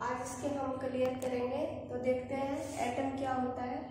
आज इसके हम क्लियर करेंगे। तो देखते हैं एटम क्या होता है।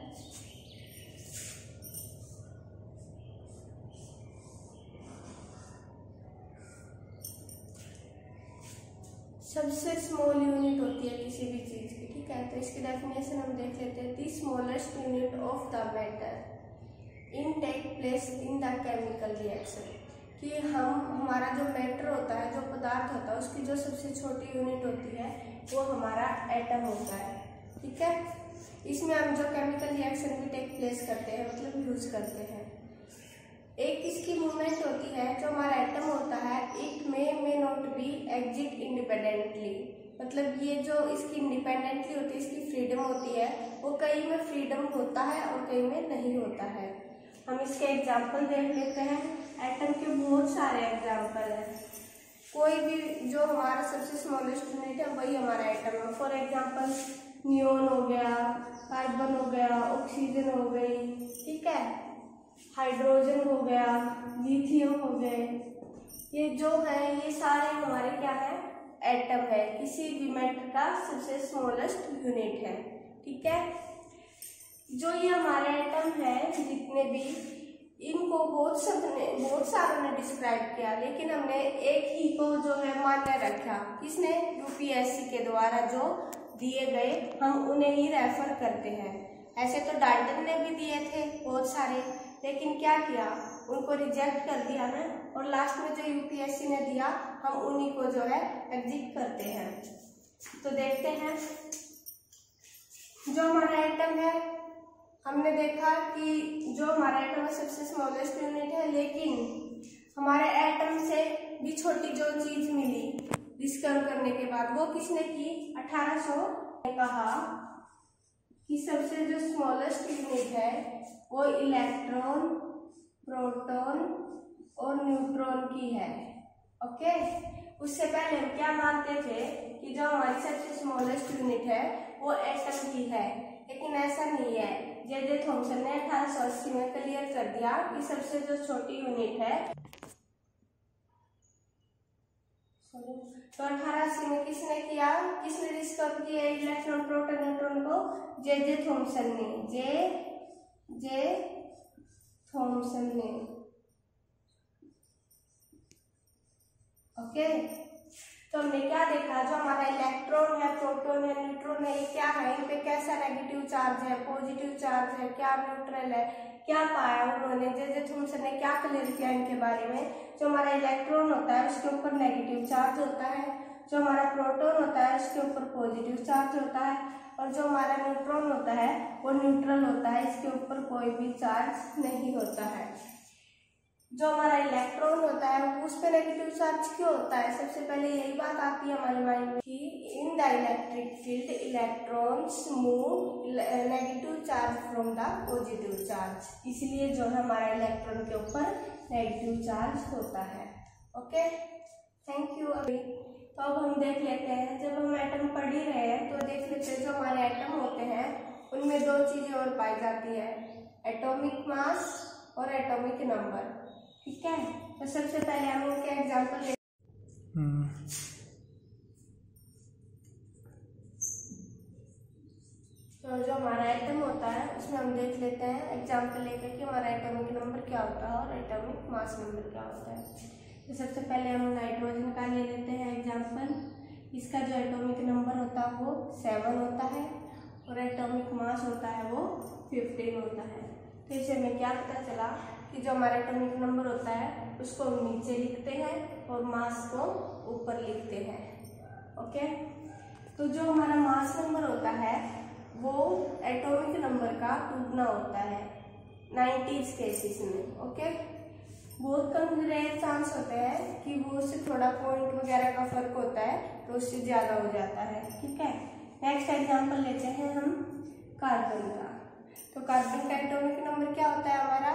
सबसे स्मॉल यूनिट होती है किसी भी चीज की, ठीक है। तो इसकी डेफिनेशन हम देख लेते हैं। The smallest unit of the matter in take place in the chemical reaction, कि हमारा जो मैटर होता है, जो पदार्थ होता है, उसकी जो सबसे छोटी यूनिट होती है वो हमारा एटम होता है, ठीक है। इसमें हम जो केमिकल रिएक्शन भी टेक प्लेस करते हैं, मतलब यूज करते हैं। एक इसकी मूवमेंट होती है, जो हमारा एटम होता है, it may not be exist independently, मतलब ये जो इसकी इंडिपेंडेंटली होती है, इसकी फ्रीडम होती है, वो कई में फ्रीडम होता है और कई में नहीं होता है। हम इसके एग्जाम्पल देख लेते हैं। एटम के बहुत सारे एग्जाम्पल हैं। कोई भी जो हमारा सबसे स्मॉलेस्ट यूनिट है वही हमारा एटम है। फॉर एग्जाम्पल नियोन हो गया, कार्बन हो गया, ऑक्सीजन हो गई, ठीक है, हाइड्रोजन हो गया, लिथियम हो गए। ये जो है ये सारे हमारे क्या है, एटम है, किसी भी मैटर का सबसे स्मॉलेस्ट यूनिट है, ठीक है। जो ये हमारे एटम है जितने भी, इनको बहुत सारों ने डिस्क्राइब किया, लेकिन हमने एक ही को जो है मान्य रखा। किसने? यूपीएससी के द्वारा जो दिए गए, हम उन्हें ही रेफर करते हैं। ऐसे तो डाल्टन ने भी दिए थे बहुत सारे, लेकिन क्या किया, उनको रिजेक्ट कर दिया ना, और लास्ट में जो यूपीएससी ने दिया हम उन्हीं को जो है एग्जिट करते हैं। तो देखते हैं जो हमारा एटम है, हमने देखा कि जो हमारा एटम है सबसे स्मॉलेस्ट यूनिट है, लेकिन हमारे एटम से भी छोटी जो चीज मिली डिस्कवर करने के बाद, वो किसने की? 1800 ने कहा कि सबसे जो स्मॉलेस्ट यूनिट है वो इलेक्ट्रॉन, प्रोटॉन और न्यूट्रॉन की है, ओके। उससे पहले हम क्या मानते थे कि जो हमारी सबसे स्मॉलेस्ट यूनिट है वो एटम की है, लेकिन ऐसा नहीं है। जे थॉमसन ने 1880 में क्लियर कर दिया कि सबसे जो छोटी यूनिट है, तो 1880 में किसने किया, किसने डिस्कवर किया इलेक्ट्रॉन, प्रोटॉन, न्यूट्रॉन को? जे थॉमसन ने, जे थॉमसन ने, ओके। तो हमने क्या देखा, जो हमारा इलेक्ट्रॉन है, प्रोटॉन है, न्यूट्रॉन है, ये क्या है, इन पे कैसा नेगेटिव चार्ज है, पॉजिटिव चार्ज है, क्या न्यूट्रल है, क्या पाया उन्होंने, जे थॉमसन ने क्या क्लियर किया इनके बारे में। जो हमारा इलेक्ट्रॉन होता है उसके ऊपर नेगेटिव चार्ज होता है, जो हमारा प्रोटॉन होता है उसके ऊपर पॉजिटिव चार्ज होता है, और जो हमारा न्यूट्रॉन होता है वो न्यूट्रल होता है, इसके ऊपर कोई भी चार्ज नहीं होता है। जो हमारा इलेक्ट्रॉन होता है उस पर नेगेटिव चार्ज क्यों होता है? सबसे पहले यही बात आती है हमारे माइंड में कि in the electric field electrons move negative charge from the positive charge, इसलिए जो है हमारा इलेक्ट्रॉन के ऊपर नेगेटिव चार्ज होता है, ओके। Thank you. अभी तो अब हम देख लेते हैं, जब हम एटम पढ़ ही रहे हैं तो देख लेते हैं जो हमारे एटम होते हैं उनमें दो चीजें और पाई जाती है, एटॉमिक मास और एटॉमिक नंबर, ठीक है। तो सबसे पहले हम उनके एग्जांपल ले। तो जो हमारा एटम होता है उसमें हम देख लेते हैं एग्जांपल लेकर कि हमारा एटॉमिक नंबर क्या होता है और एटॉमिक मास नंबर क्या होता है। तो सबसे पहले हम नाइट्रोजन का ले लेते हैं एग्जांपल। इसका जो एटॉमिक नंबर होता है वो 7 होता है और एटॉमिक मास होता है वो 15 होता है। तो इससे हमें क्या पता चला कि जो हमारा एटॉमिक नंबर होता है उसको हम नीचे लिखते हैं और मास को ऊपर लिखते हैं, ओके। तो जो हमारा मास नंबर होता है वो एटॉमिक नंबर का दुगना होता है 90s केसेस में, ओके। बहुत कम रेयर चांस होते हैं कि वो उससे थोड़ा पॉइंट वगैरह का फर्क होता है तो उससे ज्यादा हो जाता है, ठीक है। नेक्स्ट एग्जांपल लेते हैं हम कार्बन का। तो कार्बन का एटॉमिक नंबर क्या होता है हमारा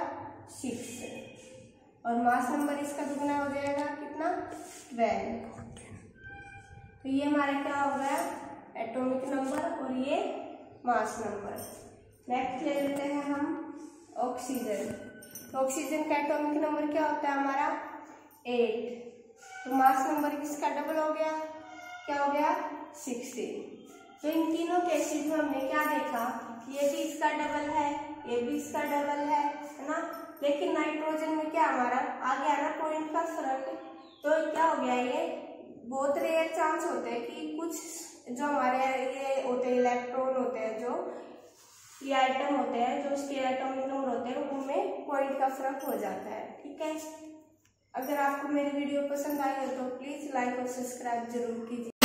6 और मास नंबर इसका दुगना हो जाएगा कितना 12। तो ये हमारा क्या हो गया एटॉमिक नंबर और ये मास नंबर। नेक्स्ट ले लेते हैं हम ऑक्सीजन। तो ऑक्सीजन का एटॉमिक नंबर क्या होता है हमारा 8। तो मास नंबर किसका डबल हो गया, क्या हो गया 16। तो इन तीनों केसेस में हमने क्या देखा, ये भी इसका डबल है, ये भी इसका डबल है ना। लेकिन नाइट्रोजन में क्या हमारा आ गया ना पॉइंट का फर्क। तो क्या हो गया, ये बहुत रेयर चांस होते हैं कि कुछ जो हमारे ये होते हैं इलेक्ट्रॉन होते हैं, जो ये आइटम होते हैं, जो उसके एटॉमिक नंबर होते हैं, उनमें पॉइंट का फर्क हो जाता है। ठीक है, अगर आपको मेरी वीडियो पसंद आई हो तो प्लीज लाइक और सब्सक्राइब जरूर कीजिए।